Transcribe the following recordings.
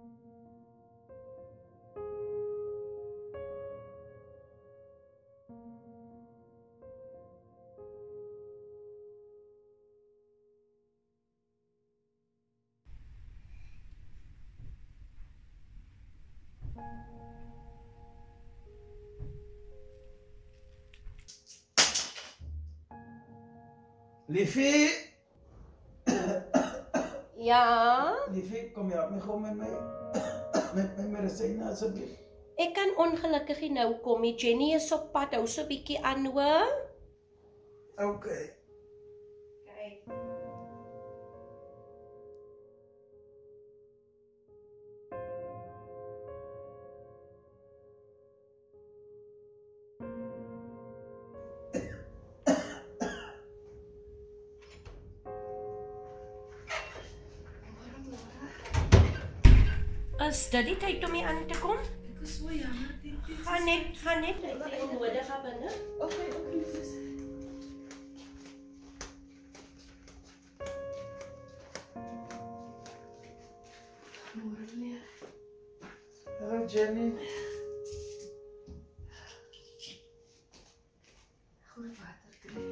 Liefie! Ja? Liefie, kom je help me gou met my medisyne asseblief. Ek kan ongelukkig nie nou kom nie. Jenny is op pad. Hou so 'n bietjie aan, hoor. Okay. Kyk. Is dit die tyd om hier aan te kom? Ek is so jammer, Titi. Gaan net. Ek het jou nodig gaan binne. Okay, sis. Môre meneer. Hallo Jenny. Goeie water kry.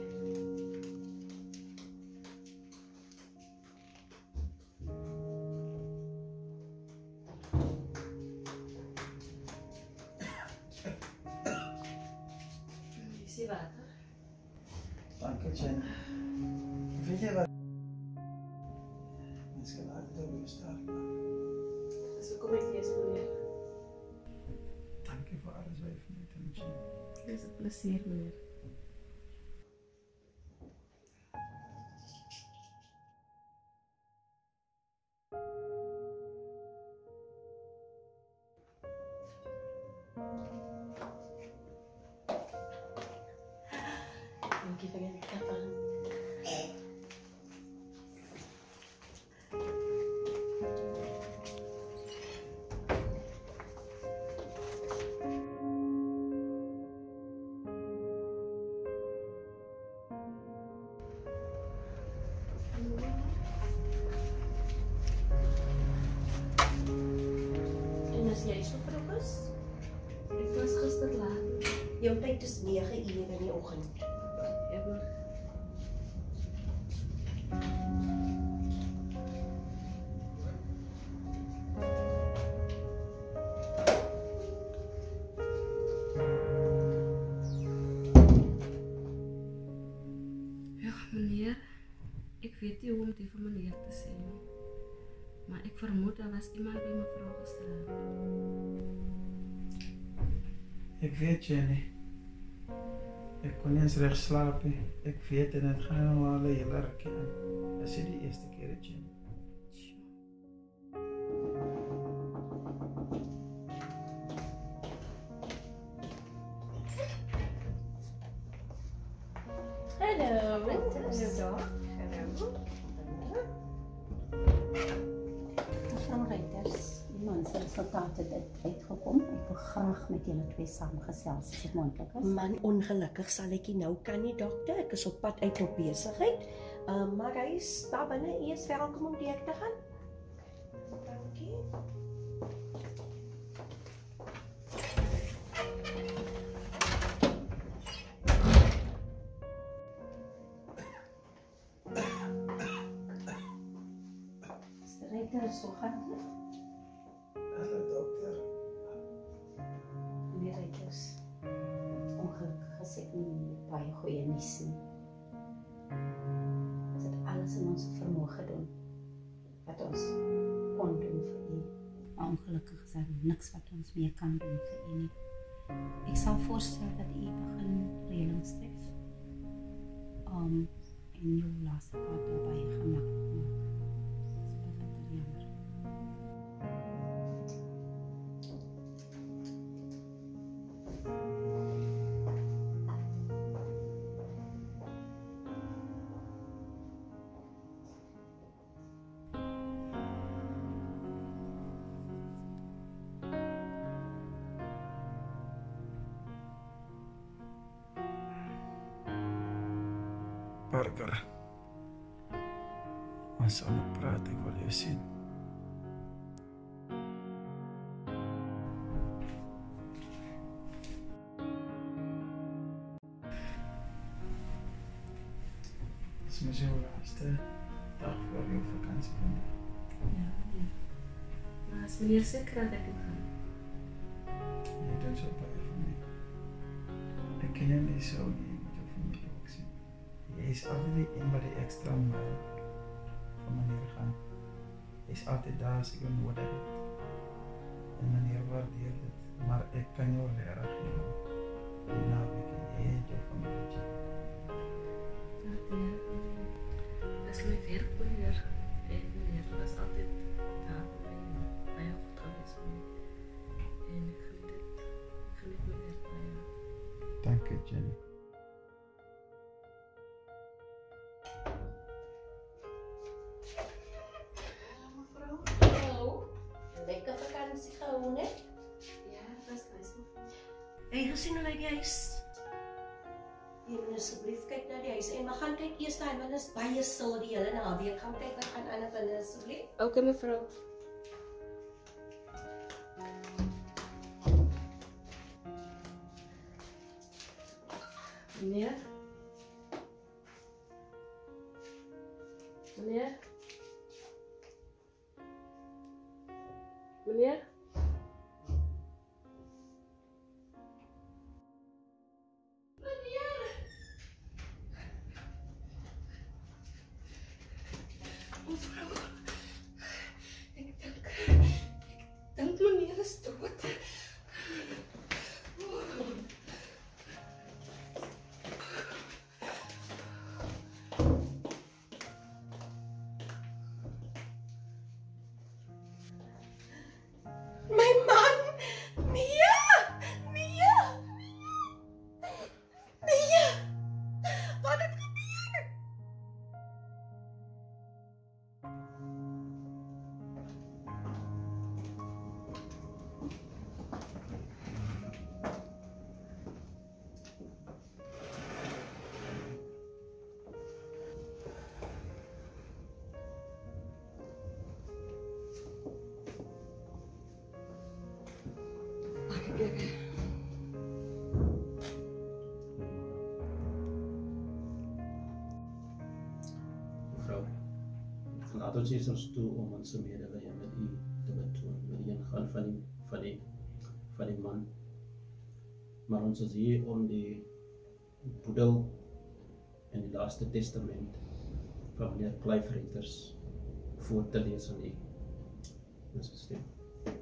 Is die water? Dankie Jenny. Weet jy wat? Mens kan altyd op jou sterk maak. Dis hoekom ek lees meneer. Dankie vir alles wat jy vir my doen, Jenny. Dis 'n plesier meneer. Dankie vir die kapan. En as jy so vroeg is, Ek was gister laat. jou tyd is 9 uur in die oggend. Ja, maar ja, meneer, ek weet nie hoe om dit vir meneer te sê nie. Maar ek vermoed daar was iemand by mevrou gisteraand. Ek weet Jenny. Ek kon nie eens reg slaap nie. Ek weet en dit gaan nou al 'n hele rukkie aan. Dis nie die eerste keer Jenny. Hallo. Hallo daar. Hallo. Mevrou Reiters, die mansresultate het uitgekom. Ek wil graag met julle twee saamgesels as dit moontlik is. Man, ongelukkig sal ek nie nou kan nie, dokter. Ek is op pad uit op besigheid. Maar hy is daar binne. U is welkom om deur te gaan. Dankie. Reiters, hoe gaan dit? Hallo dokter. Meneer Reiters, ongelukkig is ek nie baie goeie nuus nie. Ons het alles in ons vermoë gedoen wat ons kon doen vir u. Maar ongelukkig is daar niks wat ons meer kan doen vir u nie. Ek sal voorstel dat u begin reëlings tref. En jou laaste part daarbij gemaklik maak. Dis bitter jammer. Parker. Ons sal nog praat, ek wil jou sien. Ja, meneer. Maar is meneer zeker dat ik het ga? Jy doen so baie vir my. Ek ken jou nie so nie, met jou familie ook sien. Jy is altyd die een wat die extra myl van meneer gaan. Jy is altyd daar as ek jou nodig het. En meneer waardeer dit, maar ek kan jou regtig nie help. Die naweek, jy het jou familie. Ja, meneer. Dat is mijn werk, meneer. En meneer was altijd daar voor mij. Baie goed geweest voor mij. En ik geniet meneer baie. Dank je, Jenny. Mevrouw. Hallo. Lekker vakantie gehou, hè? Ja, dat is nice. Hey, gesien hoe lyk die huis? Jy moet asseblief kyk na die huis en we gaan kyk eers daai binne is baie stil die hele naweek. Gaan kyk wat gaan aan binne asseblief. Oké, mevrouw. Meneer? Meneer? Meneer? Mevrouw, ik denk meneer is dood. Mijn man! Mia! Mia! Mia! Wat het gebeur? Mevrouw, laat ons eerst ons toe om onze medelijden met u te betonen. Met die ingaan van die man. Maar ons is hier om die boedel en die laatste testament van meneer Clive Reuters voor te lezen aan u. Ons is stem.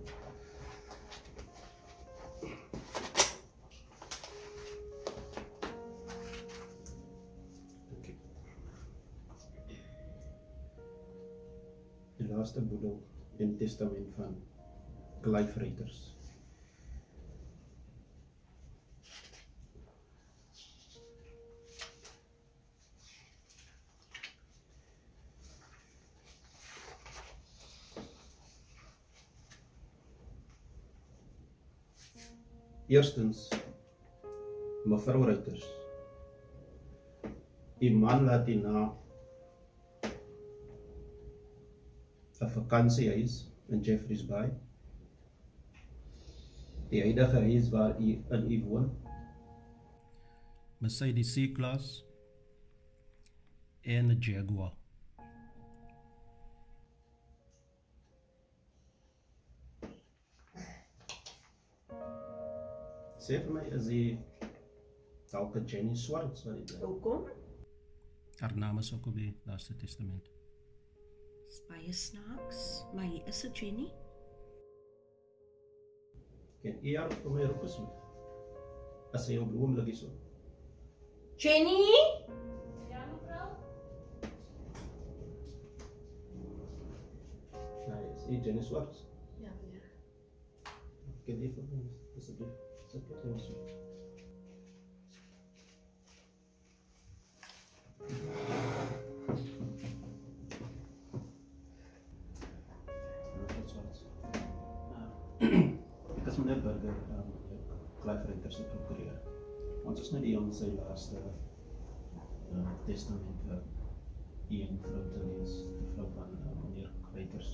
Die laatste boedel en testament van Clive Reuters. Eerstens, mevrou Reuters, die man laat die na 'n vakansiehuis in Jeffreys Bay. Die huidige huis waar u woon. Mercedes C-Class en 'n Jaguar. Sê vir my, is die dalk 'n Jenny Swarts wat dit is? Hoekom? Haar naam is ook op die laaste testament. Dis baie snaaks, maar hier is 'n Jenny. Ken u haar vir my roep asseblief? As sy op die oomblik is so. Jenny? Ja, mevrouw? Nee, is u Jenny Swarts? Ja, meneer. Ken u vir my asseblief? Sit dit in so. Ek is meneer Burger, Clive Reuters se prokureur. Ons is net die om sy laaste testament vir een vrou te lees, die vrou van meneer Reuters.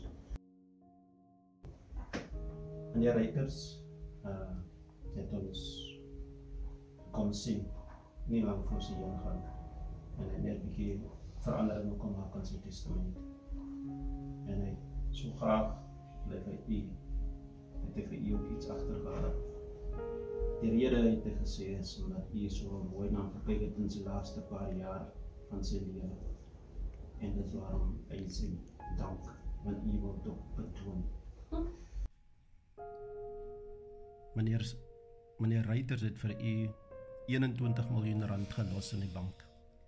Meneer Reuters het ons kon sien, nie lang voor sy ingaan, en hy net 'n bietjie verandering kon maak aan sy testament. En hy So graag wil ek uit u, het ek vir u ook iets agtergelaat. Die rede het hy gesê is omdat u so mooi na hom gekyk het in sy laaste paar jaar van sy lewe. En dit is waarom hy sy dank van u wil ook betoon. Meneer Reiters het vir u 21 miljoen rand gelos in die bank.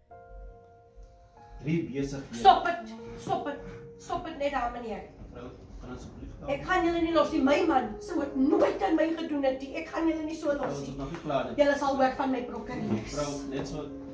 3 besighede. Stop het net daar, meneer. Mevrou, kan asseblief gaan. Ek gaan julle nie los nie, my man sou het nooit aan my gedoen het nie. Ek gaan julle nie so los Mevrou, dit nie. is nog nie klaar nie. Julle sal hoor van my prokureurs. Mevrou, net so